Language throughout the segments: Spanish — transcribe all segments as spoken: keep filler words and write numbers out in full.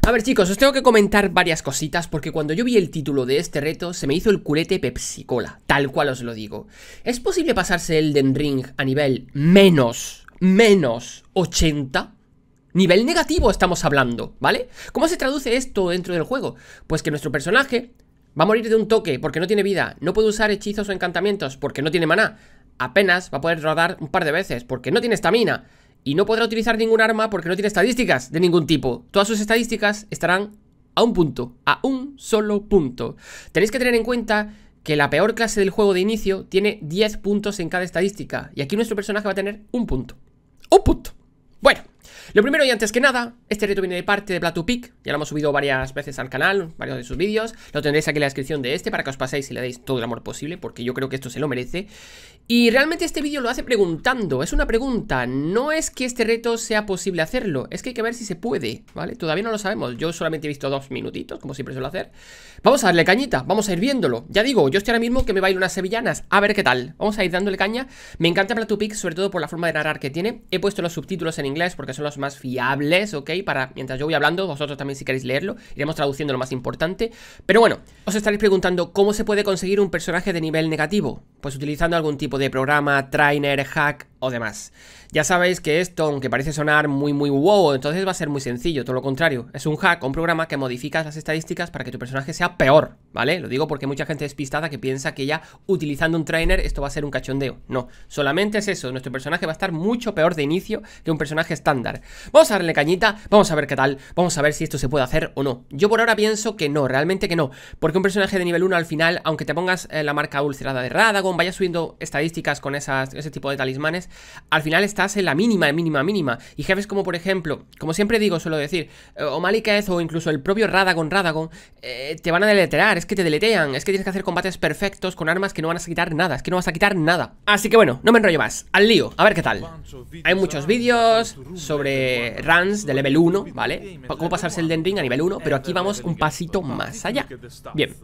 A ver, chicos, os tengo que comentar varias cositas porque cuando yo vi el título de este reto se me hizo el culete Pepsi Cola, tal cual os lo digo. ¿Es posible pasarse Elden Ring a nivel menos, menos ochenta? Nivel negativo estamos hablando, ¿vale? ¿Cómo se traduce esto dentro del juego? Pues que nuestro personaje va a morir de un toque porque no tiene vida, no puede usar hechizos o encantamientos porque no tiene maná, apenas va a poder rodar un par de veces porque no tiene estamina. Y no podrá utilizar ningún arma porque no tiene estadísticas de ningún tipo. Todas sus estadísticas estarán a un punto, a un solo punto. Tenéis que tener en cuenta que la peor clase del juego de inicio tiene diez puntos en cada estadística. Y aquí nuestro personaje va a tener un punto. ¡Un punto! Bueno, lo primero y antes que nada, este reto viene de parte de Blad2Pig. Ya lo hemos subido varias veces al canal, varios de sus vídeos. Lo tendréis aquí en la descripción de este para que os paséis y le deis todo el amor posible, porque yo creo que esto se lo merece. Y realmente este vídeo lo hace preguntando, es una pregunta. No es que este reto sea posible hacerlo, es que hay que ver si se puede, ¿vale? Todavía no lo sabemos, yo solamente he visto dos minutitos, como siempre suelo hacer. Vamos a darle cañita, vamos a ir viéndolo. Ya digo, yo estoy ahora mismo que me bailo unas sevillanas, a ver qué tal. Vamos a ir dándole caña. Me encanta Blad2Pig, sobre todo por la forma de narrar que tiene. He puesto los subtítulos en inglés porque son los más fiables, ¿ok? Para, mientras yo voy hablando, vosotros también si queréis leerlo, iremos traduciendo lo más importante. Pero bueno, os estaréis preguntando ¿cómo se puede conseguir un personaje de nivel negativo? Pues utilizando algún tipo de programa, trainer, hack o demás. Ya sabéis que esto, aunque parece sonar muy muy wow, entonces va a ser muy sencillo, todo lo contrario. Es un hack, un programa que modifica las estadísticas para que tu personaje sea peor, ¿vale? Lo digo porque mucha gente despistada que piensa que ya utilizando un trainer esto va a ser un cachondeo. No, solamente es eso, nuestro personaje va a estar mucho peor de inicio que un personaje estándar. Vamos a darle cañita, vamos a ver qué tal, vamos a ver si esto se puede hacer o no. Yo por ahora pienso que no, realmente que no, porque un personaje de nivel uno al final, aunque te pongas eh, la marca ulcerada de Radagon, vayas subiendo estadísticas con esas, ese tipo de talismanes, al final estás en la mínima, mínima, mínima. Y jefes como por ejemplo, como siempre digo, suelo decir, eh, o Maliketh o incluso el propio Radagon, Radagon, eh, te van a deletear, es que te deletean, es que tienes que hacer combates perfectos con armas que no van a quitar nada, es que no vas a quitar nada. Así que bueno, no me enrollo más, al lío, a ver qué tal. Hay muchos vídeos sobre runs de level uno, ¿vale? Cómo pasarse el Elden Ring a nivel uno, pero aquí vamos un pasito más allá. Bien.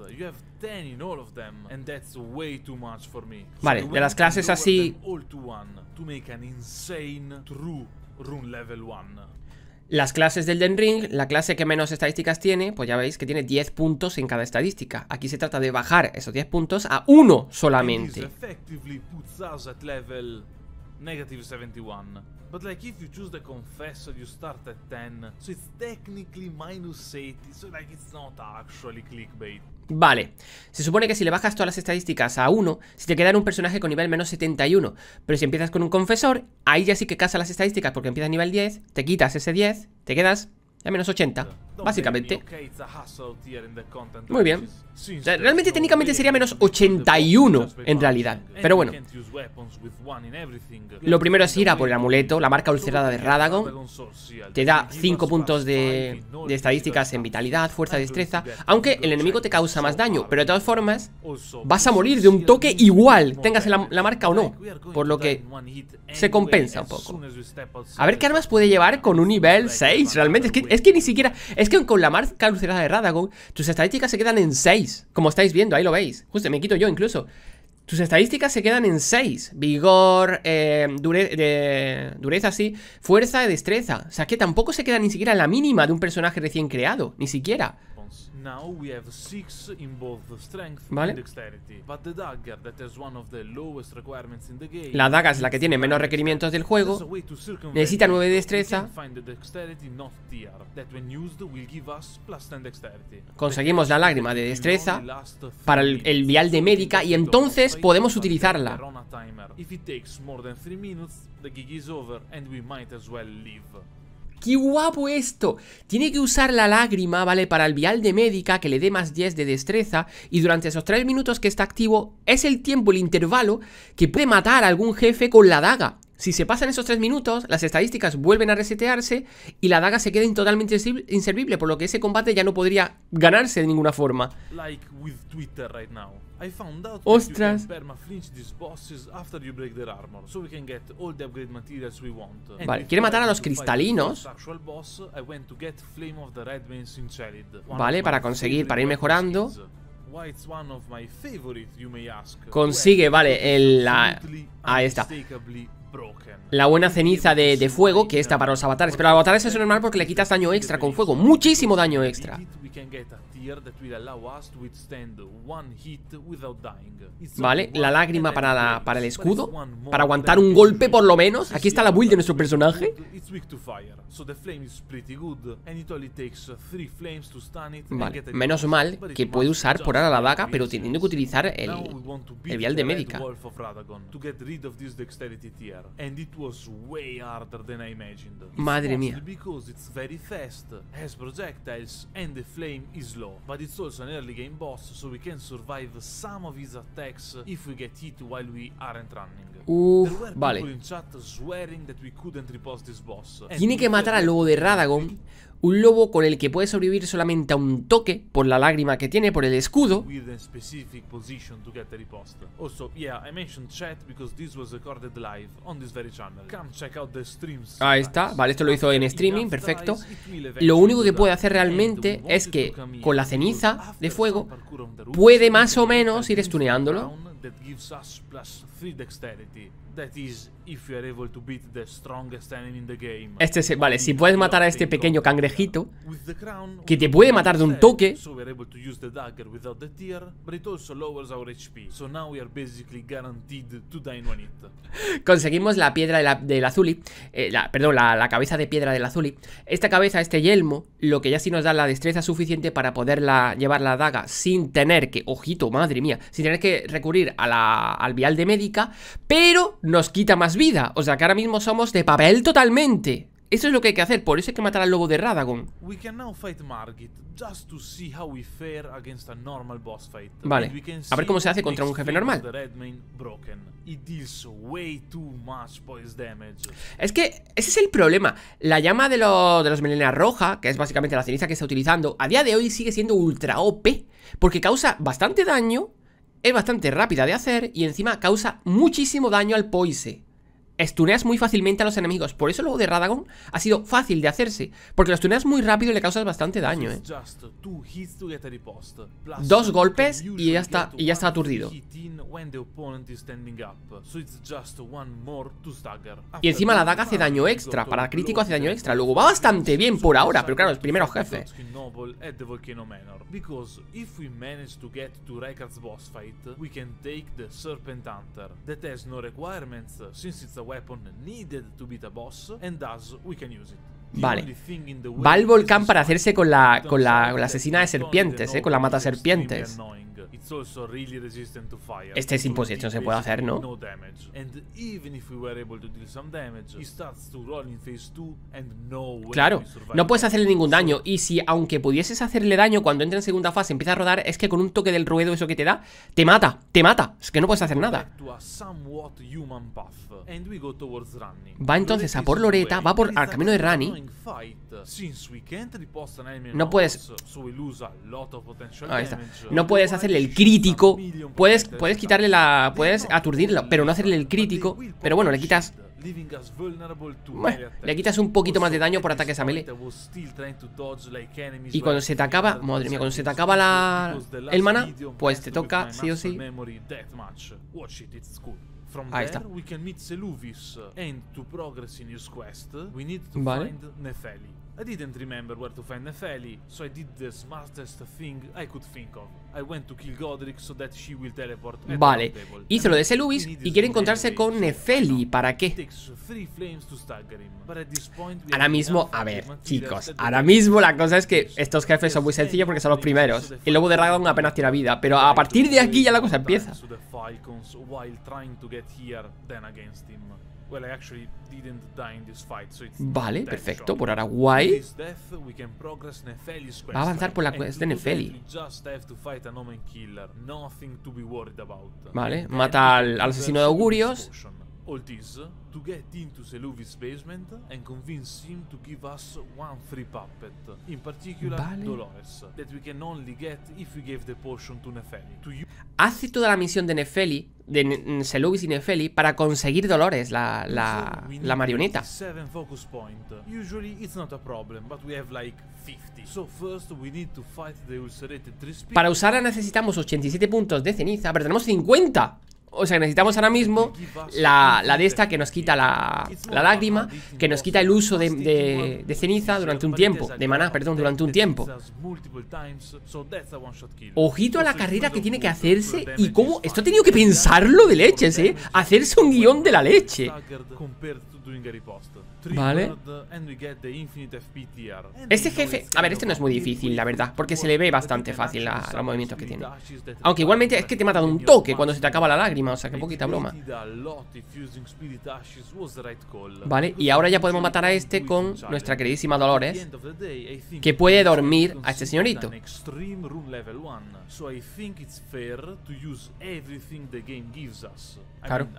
Vale, de las clases así... Las clases del Elden Ring, la clase que menos estadísticas tiene, pues ya veis que tiene diez puntos en cada estadística. Aquí se trata de bajar esos diez puntos a uno solamente. Negative setenta y uno. But like if you choose the confessor you start at ten, so it's technically minus eighty, so like it's not actually clickbait. Vale, se supone que si le bajas todas las estadísticas a uno, si te queda un personaje con nivel menos setenta y uno. Pero si empiezas con un confesor, ahí ya sí que casa las estadísticas porque empiezas a nivel diez, te quitas ese diez, te quedas a menos ochenta, básicamente. Muy bien. O sea, realmente técnicamente sería menos ochenta y uno en realidad, pero bueno. Lo primero es ir a por el amuleto, la marca ulcerada de Radagon. Te da cinco puntos de, de estadísticas en vitalidad, fuerza, destreza. Aunque el enemigo te causa más daño, pero de todas formas vas a morir de un toque igual, tengas la, la marca o no. Por lo que se compensa un poco. A ver qué armas puede llevar con un nivel seis. Realmente es que, es que ni siquiera... Es que con la marca ulcerada de Radagon tus estadísticas se quedan en seis. Como estáis viendo, ahí lo veis. Justo, me quito yo incluso. Tus estadísticas se quedan en seis. Vigor, eh, dure, de, dureza, sí. Fuerza y destreza. O sea que tampoco se queda ni siquiera en la mínima de un personaje recién creado. Ni siquiera. Vale. La daga es la que tiene menos requerimientos del juego. Necesita nueve de destreza. Conseguimos la lágrima de destreza para el, el vial de médica y entonces podemos utilizarla. ¡Qué guapo esto! Tiene que usar la lágrima, ¿vale? Para el vial de médica que le dé más diez de destreza. Y durante esos tres minutos que está activo es el tiempo, el intervalo que puede matar a algún jefe con la daga. Si se pasan esos tres minutos, las estadísticas vuelven a resetearse y la daga se queda totalmente inservible, por lo que ese combate ya no podría ganarse de ninguna forma. ¡Ostras! Vale, quiere matar a los cristalinos. Vale, para conseguir, para ir mejorando. Consigue, vale, el, la... Ahí está. la buena ceniza de, de fuego, que está para los avatares. Pero a los avatares es normal porque le quitas daño extra con fuego. Muchísimo daño extra. Vale, la lágrima para, la, para el escudo, para aguantar un golpe por lo menos. Aquí está la build de nuestro personaje. Vale, menos mal que puede usar por ahora la daga, pero teniendo que utilizar el, el vial de médica. Madre mía. Uff, vale. Tiene que matar al lobo de Radagon. Un lobo con el que puede sobrevivir solamente a un toque, por la lágrima que tiene, por el escudo. Ahí está, vale, esto lo hizo en streaming, perfecto. Lo único que puede hacer realmente es que con la ceniza de fuego puede más o menos ir stuneándolo. Este es, vale, si puedes matar a este pequeño cangrejito que te puede matar de un toque. Conseguimos la piedra de la, del azuli, eh, la, perdón, la, la cabeza de piedra del azuli. Esta cabeza, este yelmo, lo que ya sí nos da la destreza suficiente para poderla llevar la daga sin tener que, ojito, madre mía, sin tener que recurrir a la, al vial de médica, pero nos quita más vida. O sea que ahora mismo somos de papel totalmente. Eso es lo que hay que hacer, por eso hay que matar al lobo de Radagon. Vale, a ver cómo se hace contra un jefe normal. Es que ese es el problema. La llama de, lo, de los melena roja, que es básicamente la ceniza que está utilizando, a día de hoy sigue siendo ultra O P, porque causa bastante daño, es bastante rápida de hacer y encima causa muchísimo daño al poise. Stuneas muy fácilmente a los enemigos. Por eso el lobo de Radagon ha sido fácil de hacerse, porque lo stuneas muy rápido y le causas bastante daño, eh. Dos golpes y ya está, y ya está aturdido. Y encima la daga hace daño extra. Para crítico hace daño extra. Luego va bastante bien por ahora, pero claro, es primero jefe. Vale, va al volcán para hacerse con la, con la, con la asesina de serpientes, eh, con la mata serpientes. Este es imposible, no se puede hacer, ¿no? Claro, no puedes hacerle ningún daño. Y si aunque pudieses hacerle daño cuando entra en segunda fase, empieza a rodar, es que con un toque del ruedo eso que te da, te mata, te mata. Es que no puedes hacer nada. Va entonces a por Loretta, va por al camino de Rani. No puedes... Ahí está. No puedes hacerle el crítico. Puedes, puedes quitarle la... Puedes aturdirlo, pero no hacerle el crítico. Pero bueno, le quitas... Bueno, le quitas un poquito más de daño por ataques a melee. Y cuando se te acaba... Madre mía, cuando se te acaba la... el mana, pues te toca sí o sí. Ahí está. Vale. I didn't remember where to find Nefeli, so I did the smartest thing I could think of. I went to kill Godric so that she will teleport. Vale, hizo lo de Seluvis y quiere encontrarse con Nefeli. ¿Para qué? Ahora mismo, a ver, chicos, ahora mismo la cosa es que estos jefes son muy sencillos porque son los primeros. El lobo de Radagon apenas tira vida, pero a partir de aquí ya la cosa empieza. Vale, perfecto, por ahora guay. Va a avanzar por la quest de Nefeli. Vale, mata al, al asesino de augurios. To get into Seluvis' basement and convince him to give us one free puppet, in particular vale. Dolores, that we can only get if we gave the potion to Nefeli. To you... Hace toda la misión de Nefeli, de Seluvis y Nefeli, para conseguir Dolores, la, la, la marioneta. Para usarla necesitamos ochenta y siete puntos de ceniza, pero tenemos cincuenta. O sea, necesitamos ahora mismo la, la de esta que nos quita la, la lágrima, que nos quita el uso de, de, de ceniza durante un tiempo, de maná, perdón, durante un tiempo. Ojito a la carrera que tiene que hacerse y cómo... Esto he tenido que pensarlo de leches, ¿eh? Hacerse un guión de la leche. Vale. Este jefe, a ver, este no es muy difícil, la verdad, porque se le ve bastante fácil a, a los movimientos que tiene. Aunque igualmente es que te mata de un toque cuando se te acaba la lágrima, o sea, que poquita broma. Vale, y ahora ya podemos matar a este con nuestra queridísima Dolores, que puede dormir a este señorito. Claro.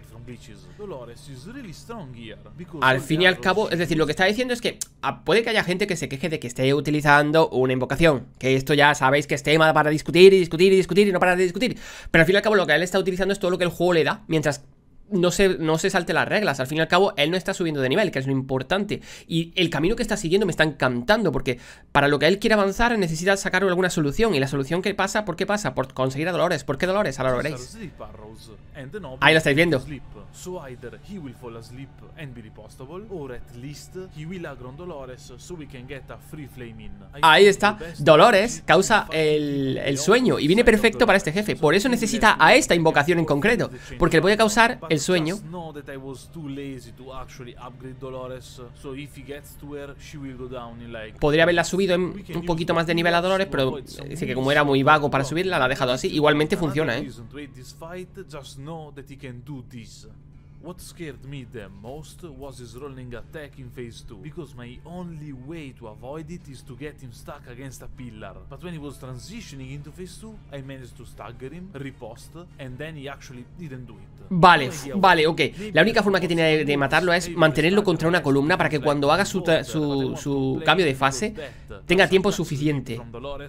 Al fin y al cabo, es decir, lo que está diciendo es que ah, puede que haya gente que se queje de que esté utilizando una invocación, que esto ya sabéis que es tema para discutir y discutir y discutir y no para de discutir. Pero al fin y al cabo lo que él está utilizando es todo lo que el juego le da, mientras no se, no se salte las reglas. Al fin y al cabo él no está subiendo de nivel, que es lo importante. Y el camino que está siguiendo me está encantando, porque para lo que él quiere avanzar necesita sacar alguna solución. Y la solución que pasa, ¿por qué pasa? Por conseguir a Dolores. ¿Por qué Dolores? Ahora lo veréis. Ahí lo estáis viendo. Ahí está. Dolores causa el, el sueño y viene perfecto para este jefe. Por eso necesita a esta invocación en concreto, porque le puede causar el sueño. Podría haberla subido en un poquito más de nivel a Dolores, pero dice que como era muy vago para subirla, la ha dejado así. Igualmente funciona, ¿eh? What scared me the most was his rolling attack in phase two, because my only way to avoid it is to get him stuck against a pillar. But when he was transitioning into phase two, I managed to stagger him, riposte, and then he actually didn't do it. Vale, vale, ok. La única forma que tiene de, de matarlo es mantenerlo contra una columna para que cuando haga su, su, su cambio de fase tenga tiempo suficiente.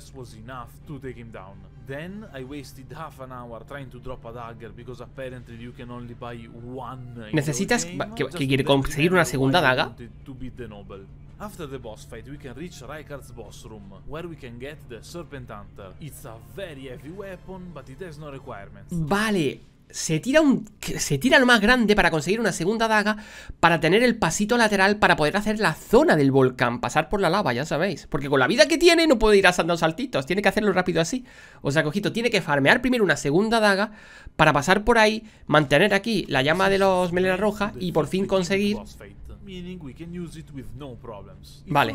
Then I wasted half an hour trying to drop a dagger because apparently you can only buy one. ¿Necesitas que, que quiere conseguir una segunda daga? After the boss fight, we can reach Rykard's boss room, where we can get the Serpent Hunter. It's a very heavy weapon, but it has no requirements. Vale. Se tira un se tira lo más grande para conseguir una segunda daga, para tener el pasito lateral para poder hacer la zona del volcán, pasar por la lava, ya sabéis. Porque con la vida que tiene no puede ir dando saltitos, tiene que hacerlo rápido así. O sea, cojito, tiene que farmear primero una segunda daga para pasar por ahí, mantener aquí la llama de los melena roja y por fin conseguir... Vale.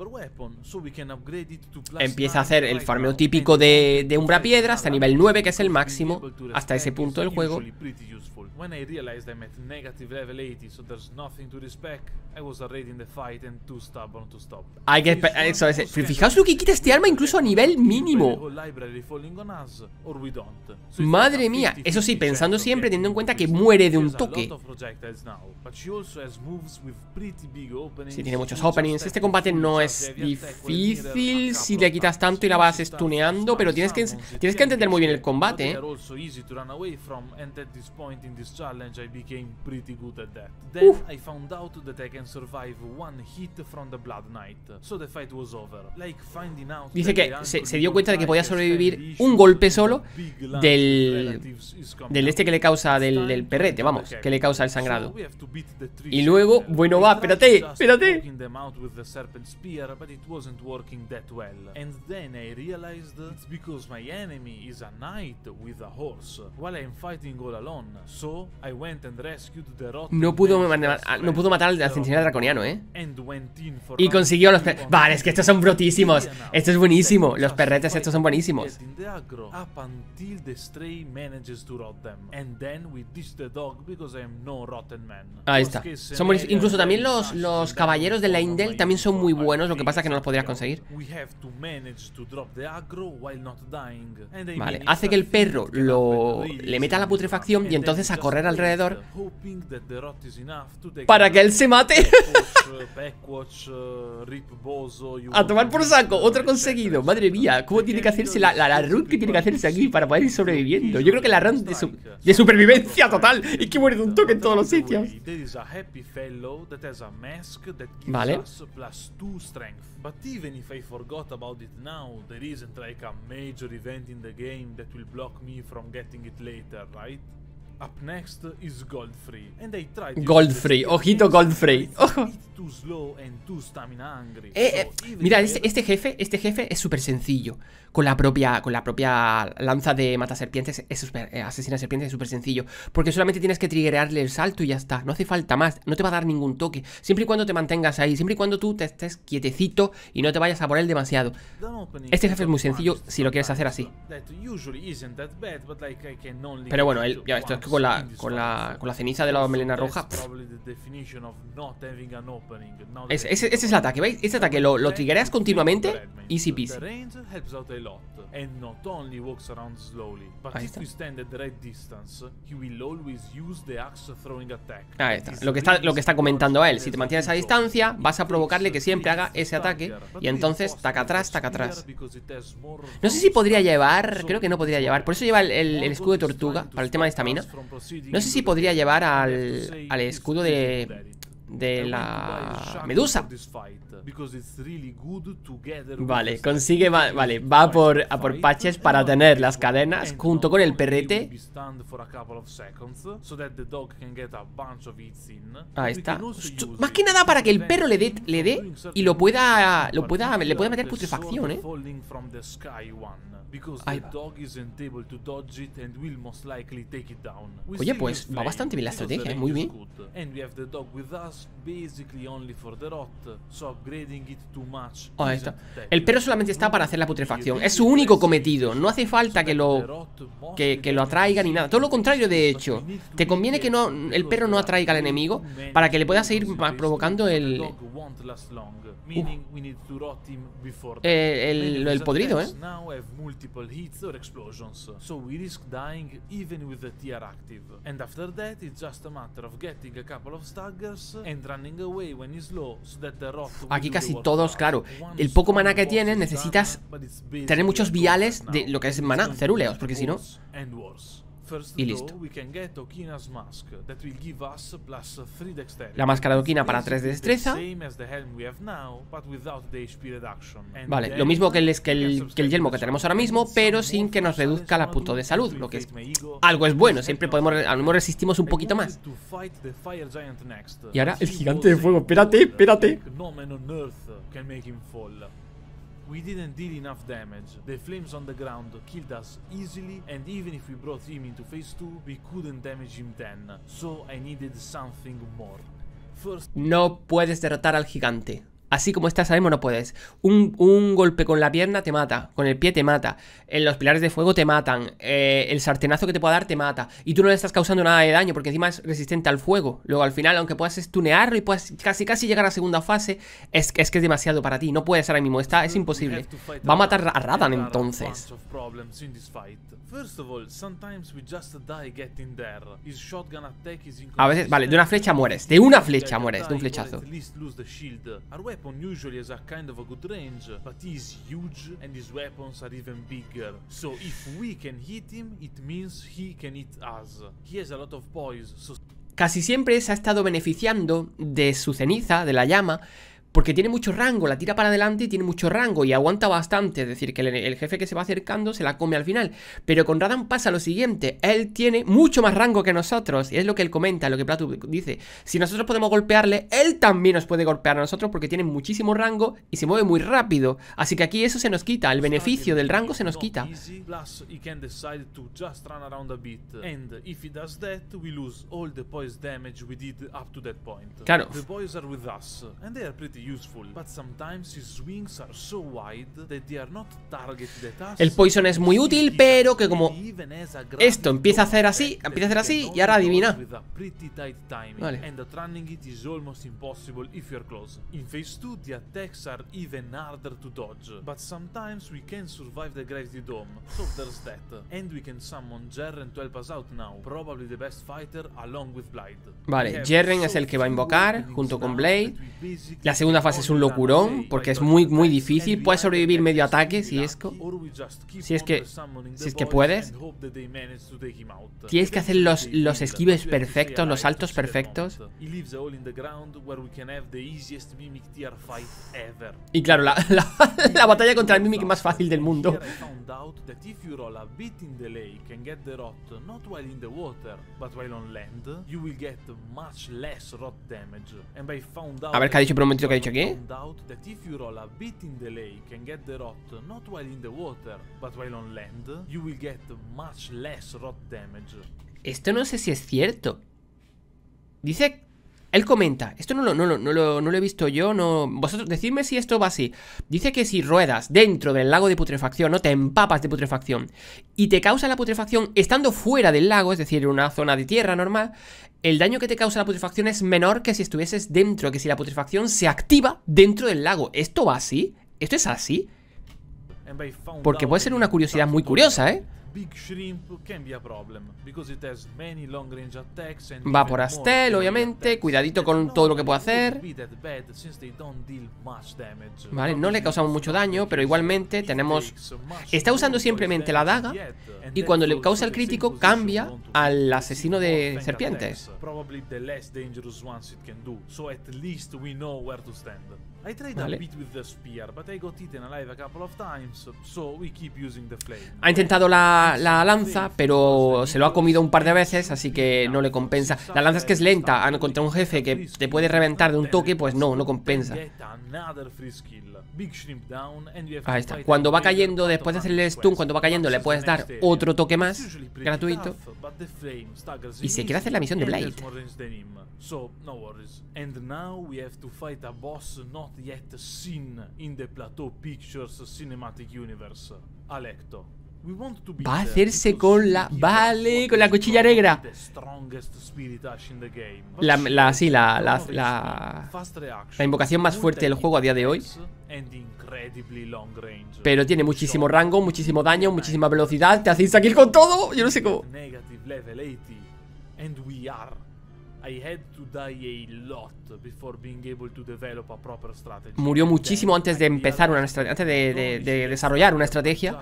Empieza a hacer el farmeo típico de, de Umbra Piedra hasta nivel nueve, que es el máximo hasta ese punto del juego. Hay que eso es, fijaos lo que quita este arma incluso a nivel mínimo. Madre mía. Eso sí, pensando siempre, teniendo en cuenta que muere de un toque. Sí, tiene muchos openings. Este combate no es difícil si le quitas tanto y la vas stuneando, pero tienes que, tienes que entender muy bien el combate, ¿eh? Uf. Dice que se, se dio cuenta de que podía sobrevivir un golpe solo del, del este que le causa, del, del perrete, vamos, que le causa el sangrado. Y luego, bueno, va, espérate, espérate. No pudo, no pudo matar al centinela draconiano, ¿eh? Y consiguió los perretes. Vale, es que estos son brutísimos. Esto es buenísimo. Los perretes estos son buenísimos. Ahí está. Son buenísimos. Incluso también los, los caballeros de Leyndell también son muy buenos. Lo que pasa es que no los podrías conseguir. Vale, hace que el perro lo, le meta la putrefacción y entonces a correr alrededor para que él se mate. A tomar por saco, otro conseguido. Madre mía, cómo tiene que hacerse la, la, la run que tiene que hacerse aquí para poder ir sobreviviendo. Yo creo que la run de, su, de supervivencia total. Y que muere de un toque en todos los sitios. Vale. But even if I forgot about it now, there isn't like a major event in the game that will block me from getting it later, right? Up next is Godfrey, and I tried to Godfrey, ojito Godfrey. Ojo. too slow and too stamina hungry. Eh, eh, So even mira, if este, este jefe, este jefe es súper sencillo. Con la propia, con la propia lanza de mataserpientes, es super, eh, asesina serpientes es súper sencillo. Porque solamente tienes que triggerearle el salto y ya está. No hace falta más, no te va a dar ningún toque. Siempre y cuando te mantengas ahí, siempre y cuando tú te estés quietecito y no te vayas a por él demasiado. Este jefe es muy sencillo si lo quieres hacer así. Pero bueno, él, ya esto es que con la, con la, con la ceniza de la melena roja. Pff. Ese, ese, ese es el ataque, ¿veis? Este ataque lo, lo triggereas continuamente. Easy peasy. Ahí está. Ahí está. Lo que está, lo que está comentando él. Si te mantienes a distancia, vas a provocarle que siempre haga ese ataque. Y entonces, taca atrás, taca atrás. No sé si podría llevar. Creo que no podría llevar. Por eso lleva el, el, el escudo de tortuga. Para el tema de estamina. No sé si podría llevar al, al escudo de. De la medusa. Vale, consigue, va, vale, va por, a por patches para tener las cadenas junto con el perrete. Ahí está. Más que nada para que el perro le dé, le dé y lo pueda, lo pueda, le pueda meter putrefacción, eh. Ahí va. Oye, pues va bastante bien la estrategia, ¿eh? Muy bien. Ahí está. El perro solamente está para hacer la putrefacción. Es su único cometido. No hace falta que lo que, que lo atraiga ni nada. Todo lo contrario, de hecho. Te conviene que no el perro no atraiga al enemigo para que le pueda seguir provocando el Uh. Eh, el, el podrido, ¿eh? Aquí casi todos, claro. El poco maná que tienes, necesitas tener muchos viales de lo que es maná, cerúleos, porque si no... Y listo. La máscara de Okina para tres de destreza. Vale, lo mismo que el, que, el, que el yelmo que tenemos ahora mismo, pero sin que nos reduzca la punto de salud. Lo que es algo es bueno, siempre podemos, a lo mejor resistimos un poquito más. Y ahora el gigante de fuego. Espérate, espérate. We didn't deal enough damage. The flames on the ground killed us easily, and even if we brought him into phase two, we couldn't damage him then. So I needed something more. First... No puedes derrotar al gigante. Así como estás ahora mismo no puedes. Un, un golpe con la pierna te mata. Con el pie te mata. En los pilares de fuego te matan. Eh, el sartenazo que te pueda dar te mata. Y tú no le estás causando nada de daño porque encima es resistente al fuego. Luego al final, aunque puedas stunearlo y puedas casi casi llegar a la segunda fase, es, es que es demasiado para ti. No puedes ahora mismo. Está, es imposible. Va a matar a Radan entonces. A veces, vale, de una flecha mueres. De una flecha mueres. De un flechazo. Weapon usually has a kind of a good range, but he's huge and his weapons are even bigger. So if we can hit him, it means he can hit us. He has a lot of poise, so... Casi siempre se ha estado beneficiando de su ceniza, de la llama, porque tiene mucho rango, la tira para adelante y tiene mucho rango y aguanta bastante, es decir, que el, el jefe que se va acercando se la come al final. Pero con Radan pasa lo siguiente, él tiene mucho más rango que nosotros, y es lo que él comenta, lo que Plato dice. Si nosotros podemos golpearle, él también nos puede golpear a nosotros porque tiene muchísimo rango y se mueve muy rápido. Así que aquí eso se nos quita, el beneficio del rango se nos quita. Claro. El poison es muy útil, pero que como esto empieza a hacer así, empieza a hacer así y ahora adivina. Vale. Vale, Jerren es el que va a invocar junto con Blade. La segunda fase es un locurón, porque es muy, muy difícil. Puedes sobrevivir medio ataque, si es... Si es que, si es que puedes. Tienes que hacer los, los esquives perfectos, los saltos perfectos. Y claro, la, la, la batalla contra el Mimic más fácil del mundo. A ver, ¿qué ha dicho por un momentito? ¿Qué ha dicho aquí? Esto no sé si es cierto. Dice... Él comenta, esto no lo, no, lo, no, lo, no lo he visto yo, no. Vosotros decidme si esto va así. Dice que si ruedas dentro del lago de putrefacción, no te empapas de putrefacción y te causa la putrefacción estando fuera del lago, es decir, en una zona de tierra normal, el daño que te causa la putrefacción es menor que si estuvieses dentro, que si la putrefacción se activa dentro del lago. ¿Esto va así? ¿Esto es así? Porque puede ser una curiosidad muy curiosa, ¿eh? Va por Astel, obviamente. Cuidadito con todo lo que puede hacer. Vale, no le causamos mucho daño, pero igualmente tenemos... Está usando simplemente la daga y cuando le causa el crítico cambia al asesino de serpientes. Vale. Ha intentado la, la lanza, pero se lo ha comido un par de veces, así que no le compensa. La lanza es que es lenta, contra un jefe que te puede reventar de un toque, pues no, no compensa. Ahí está. Cuando va cayendo, después de hacerle stun, cuando va cayendo le puedes dar otro toque más, gratuito. Y se quiere hacer la misión de Blade. So, no worries. And now we have to fight a boss not yet seen in the Plateau Pictures Cinematic Universe, Alecto. Va a hacerse con la... Vale, con la cuchilla negra. La, la sí, la, la, la... La invocación más fuerte del juego a día de hoy. Pero tiene muchísimo rango, muchísimo daño, muchísima velocidad. Te hacéis aquí con todo. Yo no sé cómo. Murió muchísimo antes de empezar una estrategia, antes de, de, de desarrollar una estrategia.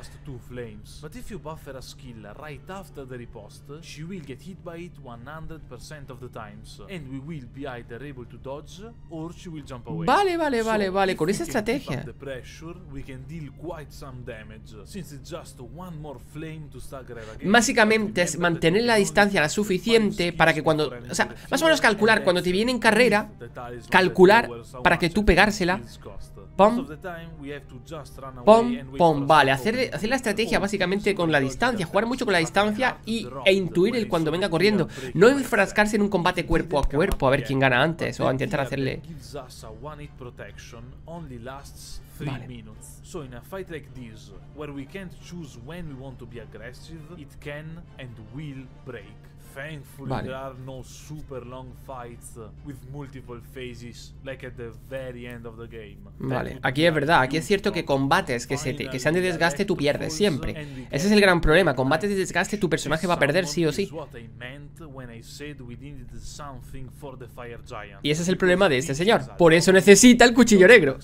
Vale, vale, vale, vale, con esa estrategia. Básicamente es mantener la distancia la suficiente para que cuando... O sea, más o menos calcular cuando te viene en carrera, calcular para que tú pegársela. Pom, pom, pom. Vale, hacer, hacer la estrategia básicamente con la distancia, jugar mucho con la distancia y, e intuir el cuando venga corriendo. No enfrascarse en un combate cuerpo a cuerpo a ver quién gana antes o a intentar hacerle... Vale. So in a fight like this, where we can't choose when we want to be aggressive, it can and will break. Thankfully, vale. There are no super long fights with multiple phases like at the very end of the game. Vale, aquí es verdad, aquí es cierto que combates que, se te, que sean de desgaste tú pierdes siempre. Ese es el gran problema, combates de desgaste tu personaje va a perder sí o sí. Y ese es el problema de este señor, por eso necesita el cuchillo negro.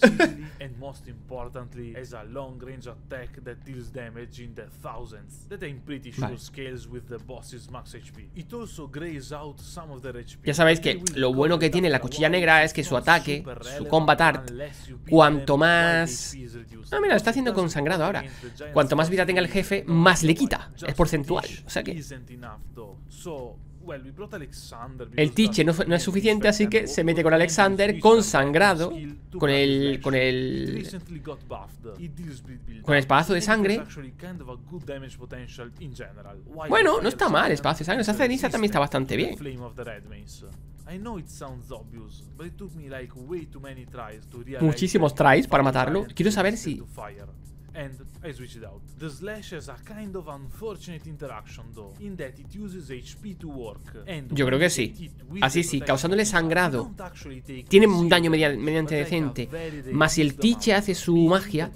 Vale. Ya sabéis que lo bueno que tiene la cuchilla negra es que su ataque, su combat art, cuanto más... Ah, mira, lo está haciendo con sangrado ahora. Cuanto más vida tenga el jefe, más le quita. Es porcentual, o sea que... El Tiche no, no es suficiente, así que se mete con Alexander con sangrado, con el... con el... con el espadazo de sangre. Bueno, no está mal el espadazo de sangre. Esa ceniza también está bastante bien. Muchísimos tries para matarlo. Quiero saber si... And I switch it out. The slash has a kind of unfortunate interaction though, in that it uses H P to work. Yo creo que sí. Así sí, causándole sangrado. Tiene un daño media mediante decente. Más si el Tiche hace su magia,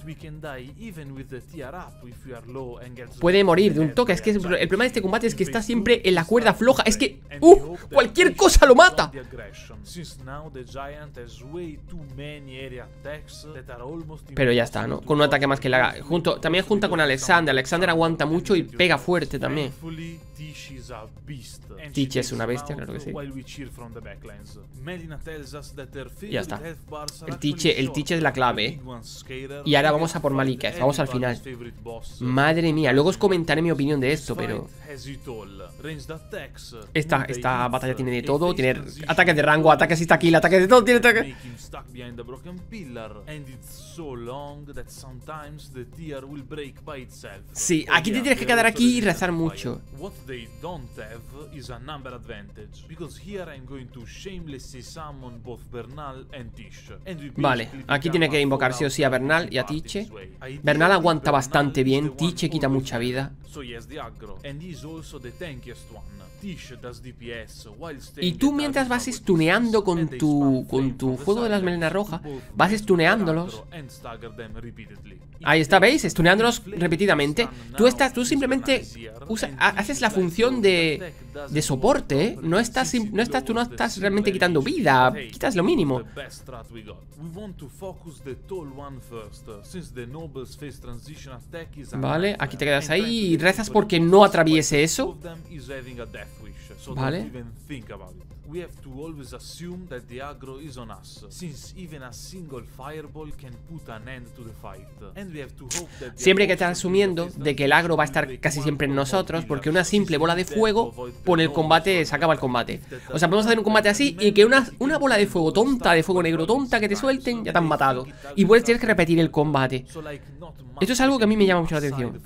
puede morir de un toque. Es que el problema de este combate es que está siempre en la cuerda floja. Es que, uh, cualquier cosa lo mata. Pero ya está, ¿no? Con un ataque más que le haga sea, junto, también junta con Alexander. Alexander aguanta mucho y pega fuerte también. Teach es una bestia, claro que sí. Ya está. El Teach, el Teach es la clave, ¿eh? Y ahora vamos a por Maliketh. Vamos al final. Madre mía, luego os comentaré mi opinión de esto, pero... Esta, esta batalla tiene de todo. Tiene ataques de rango, ataques insta-kill, ataques de todo. Tiene ataques... Sí, aquí te tienes que quedar aquí y rezar mucho. Vale, aquí tiene que invocar sí o sí a Bernal y a Teach. Bernal aguanta bastante bien, Teach quita mucha vida. Y tú mientras vas stuneando con tu, con tu fuego de las melenas rojas, vas stuneándolos. Ahí está, ¿veis? Stuneándolos repetidamente. Tú estás, tú simplemente usa, haces la función de, de soporte, ¿eh? No estás, no estás, tú no estás realmente quitando vida, quitas lo mínimo. Vale, aquí te quedas ahí y rezas porque no atraviese eso. Vale. Siempre hay que estar asumiendo de que el agro va a estar casi siempre en nosotros, porque una simple bola de fuego por el combate se acaba el combate. O sea, podemos hacer un combate así y que una, una bola de fuego tonta, de fuego negro tonta que te suelten, ya te han matado. Y puedes tienes que repetir el combate. Esto es algo que a mí me llama mucho la atención.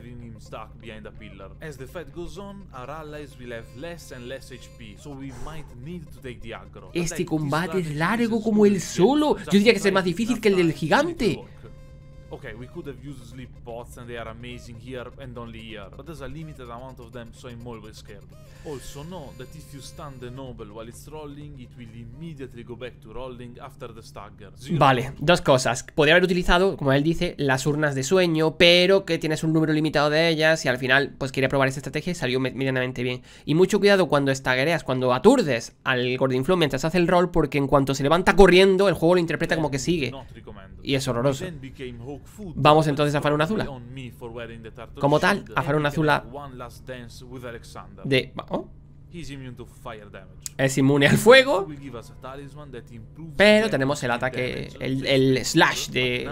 Este combate es largo como el solo. Yo diría que es más difícil que el del gigante. Okay, we could have used sleep pots and they are amazing here and only here, but there's a limited amount of them, so I'm always scared. Also know that if you stun the noble while it's rolling, it will immediately go back to rolling after the stagger. Zero. Vale, dos cosas. Podría haber utilizado, como él dice, las urnas de sueño, pero que tienes un número limitado de ellas y al final pues quería probar esta estrategia y salió medianamente bien. Y mucho cuidado cuando staggereas, cuando aturdes al Gordinflow mientras hace el roll, porque en cuanto se levanta corriendo, el juego lo interpreta como que sigue. Y es horroroso. Vamos entonces a Farun Azula. Como tal, a Farun Azula de... ¿Oh? Es inmune al fuego, pero tenemos el ataque, el, el slash de...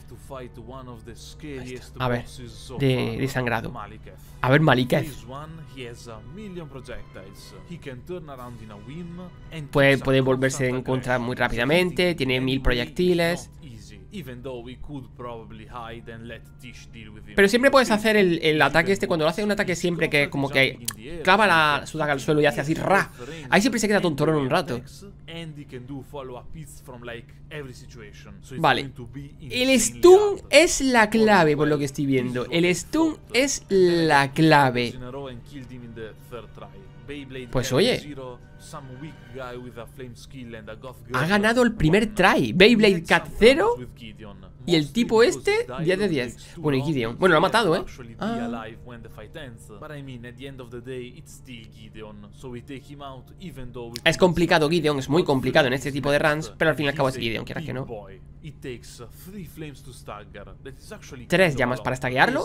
A ver, de, de sangrado. A ver, Maliketh. Puede, puede volverse en contra muy rápidamente, tiene mil proyectiles. Pero siempre puedes hacer el, el ataque este. Cuando lo hace un ataque siempre que como que clava la, su daga al suelo y hace así ra. Ahí siempre se queda tontorón un rato. Vale. El stun es la clave por lo que estoy viendo. El stun es la clave. Pues oye, ha ganado el primer try. Beyblade Cat cero. Y el tipo este, diez de diez. Bueno, y Gideon. Bueno, lo ha matado, ¿eh? Ah. Es complicado Gideon, es muy complicado en este tipo de runs, pero al fin y al cabo es Gideon, quieras que no. Tres llamas para staggearlo.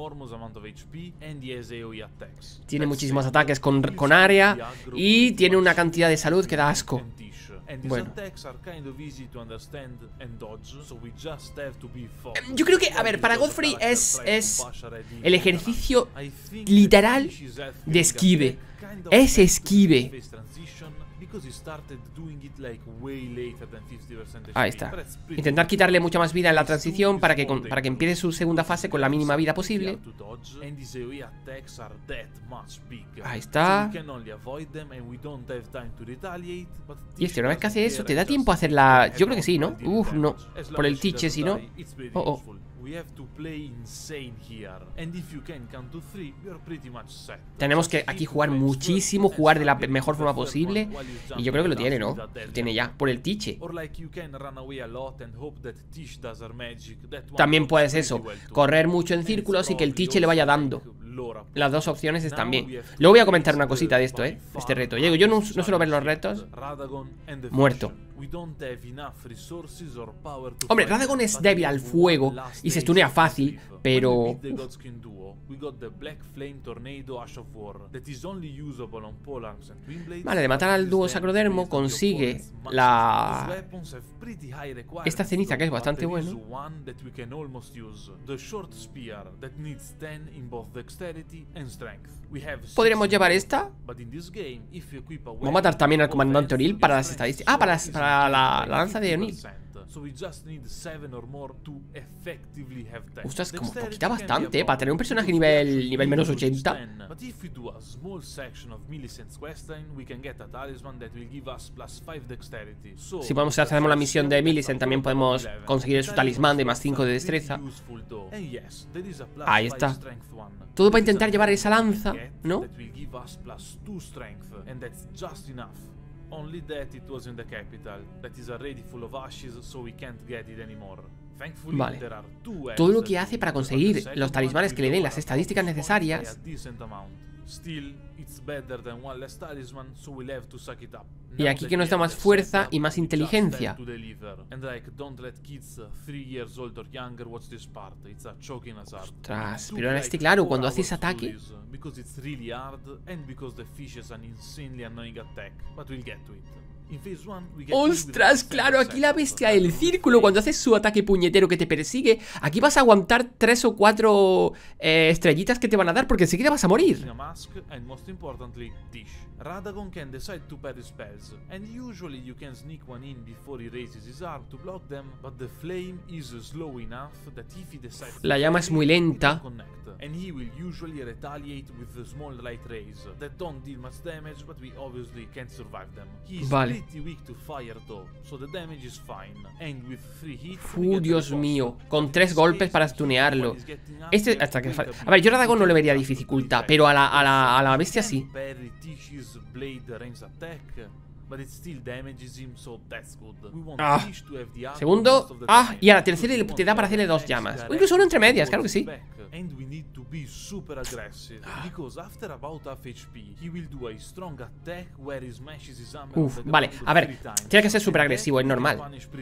Tiene muchísimos ataques con, con área. Y tiene una cantidad de salud que da asco. Bueno, yo creo que, a ver, para Godfrey es, es el ejercicio literal de esquive. Es esquive. Ahí está. Intentar quitarle mucha más vida en la transición para que, con, para que empiece su segunda fase con la mínima vida posible. Ahí está. Y este, una vez que hace eso, ¿te da tiempo a hacer la...? Yo creo que sí, ¿no? Uf, no. Por el Teach, si no... Oh, oh. Tenemos que aquí jugar muchísimo, jugar de la mejor forma posible. Y yo creo que lo tiene, ¿no? Lo tiene ya, por el Teach. También puedes eso, correr mucho en círculos y que el Teach le vaya dando. las dos opciones están bien. Luego voy a comentar una cosita de esto, eh este reto. Yo, yo no, no suelo ver los retos. Muerto. Hombre, Radagon es débil al fuego y se stunea fácil, pero... Vale, de matar al dúo Sacrodermo consigue la... esta ceniza que es bastante bueno. ¿Podríamos llevar esta? Vamos a matar también al comandante O'Neill para las estadísticas. Ah, para, las, para la, la lanza de O'Neill. Ostras, como que quita bastante, ¿eh? Para tener un personaje nivel, nivel menos ochenta. Si podemos hacer la misión de Millicent, también podemos conseguir su talismán de más cinco de destreza. Ahí está. Todo para intentar llevar esa lanza, ¿no? Only that it was in the capital. That is already full of ashes, so we can't get it anymore. Vale. Todo lo que hace para conseguir los talismanes que le den las estadísticas necesarias. Y aquí que nos da más fuerza y más inteligencia. Ostras, pero ahora este claro, cuando haces ataque. Ostras, claro, aquí la bestia del círculo, cuando haces su ataque puñetero que te persigue, aquí vas a aguantar tres o cuatro eh, estrellitas que te van a dar, porque enseguida vas a morir. Radagon can decide to parry spells, and usually you can sneak one in before he raises his arm to block them, but the flame is slow enough that if he decides La llama es muy lenta. And he will usually retaliate with the small light rays that don't deal much damage, but we obviously can't survive them. He is vale. pretty weak to fire though, so the damage is fine. And with three hits, uh, Dios mío, con tres golpes para stunearlo. Este hasta que a ver, yo a Radagon no le vería dificultad, pero a la a la a la bestia sí. Ah. Segundo. Ah, y a la tercera te da para hacerle dos llamas. O incluso uno entre medias, claro que sí. Uf, vale, a ver, tiene que ser súper agresivo, es normal.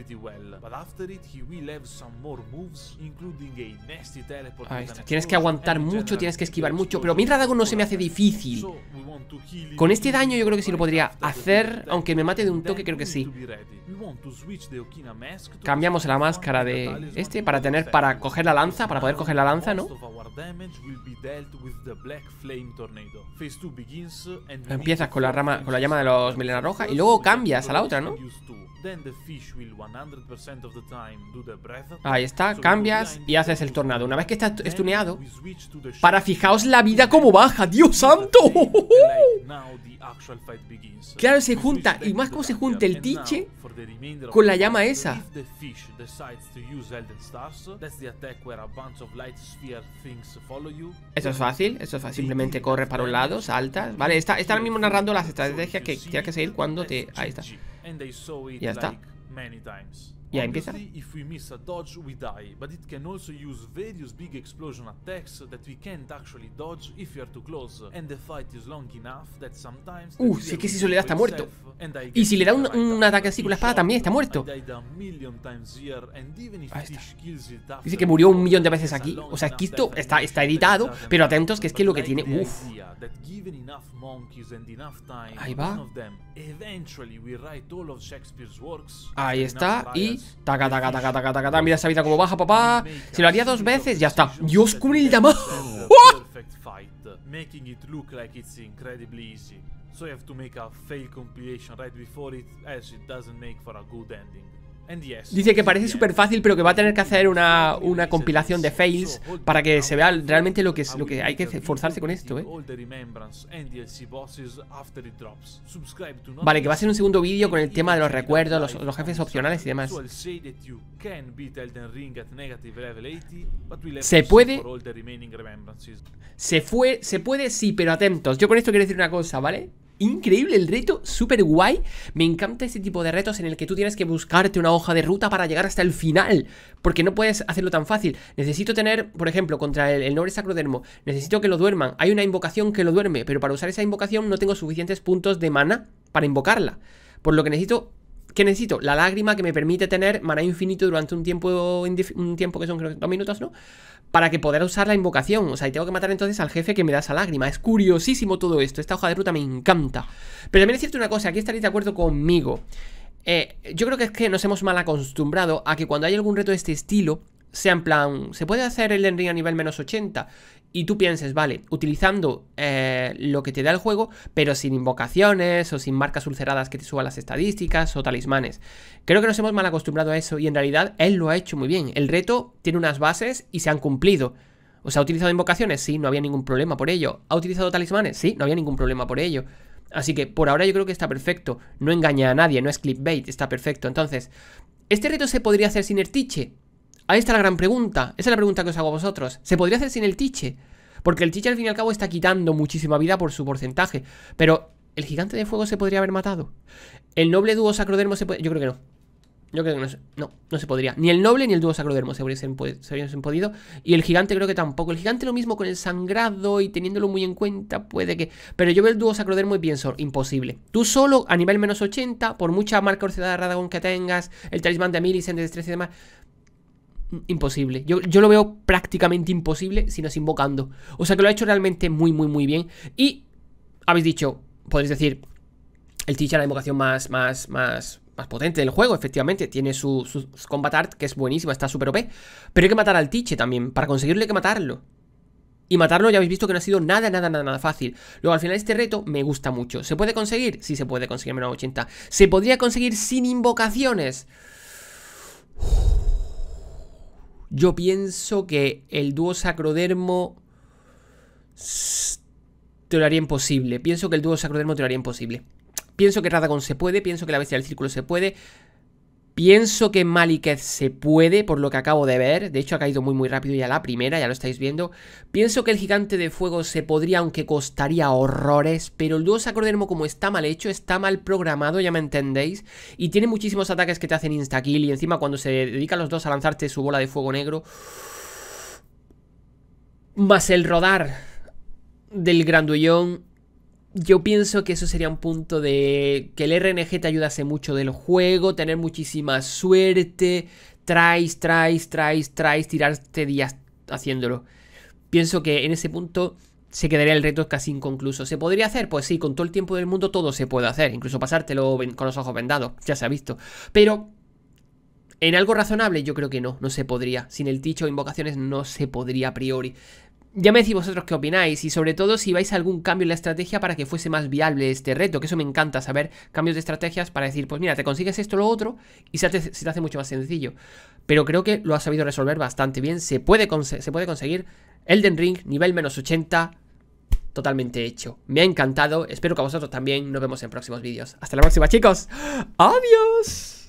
Ahí está, tienes que aguantar mucho, tienes que esquivar mucho. Pero mi Radagon no se me hace difícil. Con este daño yo creo que sí lo podría hacer, aunque me mate de un toque, creo que sí. Cambiamos la máscara de este para tener, para coger la lanza, para poder coger la lanza, ¿no? Empiezas con la rama, con la llama de los melena roja y luego cambias a la otra, ¿no? Ahí está, cambias y haces el tornado. Una vez que está estuneado, para fijaos la vida como baja, ¡Dios santo! Claro, se junta, y más como se junta el tiche con la llama esa. Eso es fácil, eso es fácil. Simplemente corres para un lado, saltas. Vale, está, está ahora mismo narrando las estrategias que tienes que seguir cuando te... Ahí está. Ya está. Y ahí empieza. Uh, si es que si eso le da está muerto. Y si le da un, un ataque así con la espada también está muerto. Ahí está. Dice que murió un millón de veces aquí. O sea, aquí esto está, está editado. Pero atentos que es que lo que tiene... Uf. Ahí va. Ahí está. Y... Taca, taca, taca, taca, taca, taca. Mira esa vida como baja, papá. Si lo haría dos veces, ya está. Dios, con el damage. ¡Oh! Dice que parece súper fácil, pero que va a tener que hacer una, una compilación de fails para que se vea realmente lo que, es, lo que hay que esforzarse con esto, ¿eh? Vale, que va a ser un segundo vídeo con el tema de los recuerdos, los, los jefes opcionales y demás. ¿Se puede? Se fue, se puede, sí, pero atentos. Yo con esto quiero decir una cosa, ¿vale? increíble el reto, súper guay. Me encanta este tipo de retos en el que tú tienes que buscarte una hoja de ruta para llegar hasta el final, porque no puedes hacerlo tan fácil. Necesito tener, por ejemplo, contra el, el Noble Sacrodermo, necesito que lo duerman. Hay una invocación que lo duerme, pero para usar esa invocación no tengo suficientes puntos de mana para invocarla. Por lo que necesito... ¿Qué necesito? La lágrima que me permite tener maná infinito durante un tiempo, un tiempo que son creo que dos minutos, ¿no? Para que poder usar la invocación. O sea, y tengo que matar entonces al jefe que me da esa lágrima. Es curiosísimo todo esto. Esta hoja de ruta me encanta. Pero también es cierto una cosa, aquí estaréis de acuerdo conmigo. Eh, yo creo que es que nos hemos mal acostumbrado a que cuando hay algún reto de este estilo, sea en plan, se puede hacer el Elden Ring a nivel menos ochenta. Y tú pienses, vale, utilizando eh, lo que te da el juego, pero sin invocaciones o sin marcas ulceradas que te suban las estadísticas o talismanes. Creo que nos hemos mal acostumbrado a eso y en realidad él lo ha hecho muy bien. El reto tiene unas bases y se han cumplido. O sea, ¿ha utilizado invocaciones? Sí, no había ningún problema por ello. ¿Ha utilizado talismanes? Sí, no había ningún problema por ello. Así que por ahora yo creo que está perfecto. No engaña a nadie, no es clickbait, está perfecto. Entonces, ¿este reto se podría hacer sin el Tiche? Ahí está la gran pregunta. Esa es la pregunta que os hago a vosotros. ¿Se podría hacer sin el Tiche? Porque el Tiche al fin y al cabo está quitando muchísima vida por su porcentaje. Pero, ¿el gigante de fuego se podría haber matado? ¿El noble dúo sacrodermo se puede...? Yo creo que no. Yo creo que no se... No, no se podría. Ni el noble ni el dúo sacrodermo se hubiesen, se hubiesen podido. Y el gigante creo que tampoco. El gigante lo mismo con el sangrado y teniéndolo muy en cuenta puede que... Pero yo veo el dúo sacrodermo y pienso, imposible. Tú solo, a nivel menos ochenta, por mucha marca orcedad de Radagon que tengas, el talismán de Millicent de destreza y demás... Imposible, yo, yo lo veo prácticamente imposible si no es invocando. O sea que lo ha hecho realmente muy muy muy bien. Y habéis dicho, podéis decir, el Tiche es la invocación más, más, más, más potente del juego. Efectivamente, tiene su, su, su combat art que es buenísima, está súper O P. Pero hay que matar al Tiche también, para conseguirlo hay que matarlo. Y matarlo ya habéis visto que no ha sido nada, nada, nada, nada fácil. Luego al final este reto me gusta mucho. ¿Se puede conseguir? Sí se puede conseguir menos ochenta. ¿Se podría conseguir sin invocaciones? Yo pienso que el dúo sacrodermo te lo haría imposible. Pienso que el dúo sacrodermo te lo haría imposible. Pienso que Radagon se puede, pienso que la bestia del círculo se puede. Pienso que Maliketh se puede, por lo que acabo de ver. De hecho ha caído muy muy rápido ya la primera, ya lo estáis viendo. Pienso que el gigante de fuego se podría, aunque costaría horrores. Pero el dúo sacrodermo, como está mal hecho, está mal programado, ya me entendéis. Y tiene muchísimos ataques que te hacen insta-kill. Y encima cuando se dedican los dos a lanzarte su bola de fuego negro, más el rodar del grandullón, yo pienso que eso sería un punto de que el R N G te ayudase mucho del juego, tener muchísima suerte, tries, tries, tries, tries, tirarte días haciéndolo. Pienso que en ese punto se quedaría el reto casi inconcluso. ¿Se podría hacer? Pues sí, con todo el tiempo del mundo todo se puede hacer, incluso pasártelo con los ojos vendados, ya se ha visto. Pero en algo razonable yo creo que no, no se podría. Sin el Tiche o invocaciones no se podría a priori. Ya me decís vosotros qué opináis y sobre todo si vais a algún cambio en la estrategia para que fuese más viable este reto, que eso me encanta, saber cambios de estrategias para decir, pues mira, te consigues esto o lo otro y se te, se te hace mucho más sencillo. Pero creo que lo has sabido resolver bastante bien, se puede, se puede conseguir. Elden Ring, nivel menos ochenta, totalmente hecho. Me ha encantado, espero que a vosotros también. Nos vemos en próximos vídeos. Hasta la próxima, chicos. Adiós.